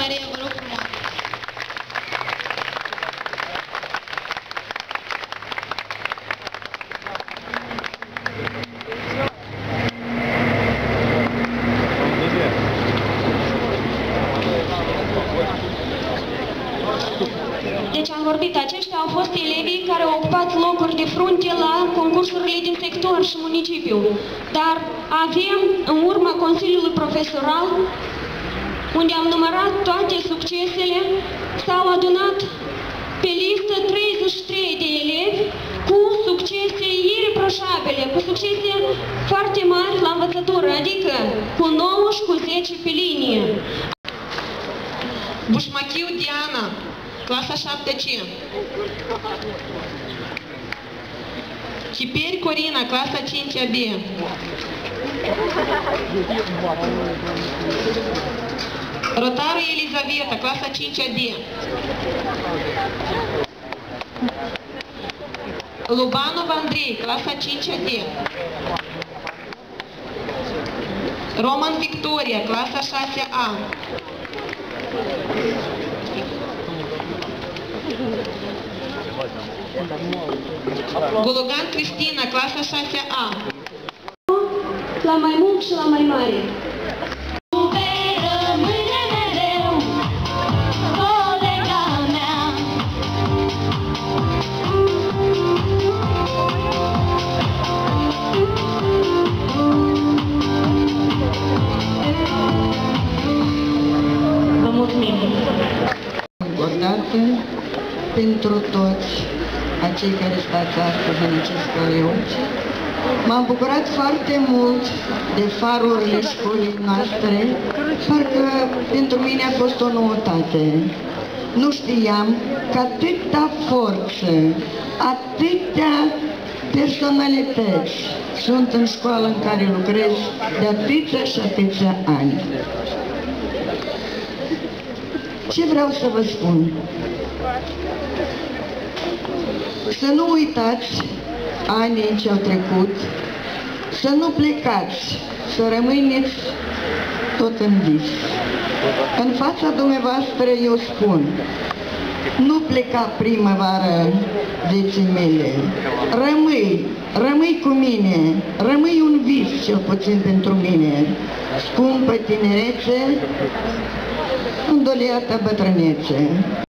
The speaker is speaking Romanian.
Maria, vă rog frumos. Deci am vorbit, aceștia au fost elevii care au ocupat locuri de frunte la concursurile din sector și municipiu. Dar avem, în urma Consiliului Profesoral, unde am numărat toate succesele, s-au adunat pe listă 33 de elevi cu succese ireproșabile, cu succese foarte mari la învățătură, adică cu 9 și cu 10 pe linie. Bușmachiu Diana, clasa 7C. Chiperi Corina, clasa 5B. Rotaru Elizaveta, clasa 5D. Lubanov Andrei, clasa 5D. Roman Victoria, clasa 6A. Gologan Cristina, clasa 6A. La mai mult și la mai mare. Vă mulțumim! Odată pentru toți acei care stați astăzi în acest căleu. M-am bucurat foarte mult de farurile școlii noastre, parcă pentru mine a fost o noutate. Nu știam că atâta forță, atâtea personalități sunt în școală în care lucrez de atâția și atâția ani. Ce vreau să vă spun? Să nu uitați anii ce au trecut, să nu plecați, să rămâneți tot în vis. În fața dumneavoastră eu spun, nu pleca primăvară, vieții mele, rămâi cu mine, rămâi un vis cel puțin pentru mine, scumpă tinerețe, îndoliată bătrânețe.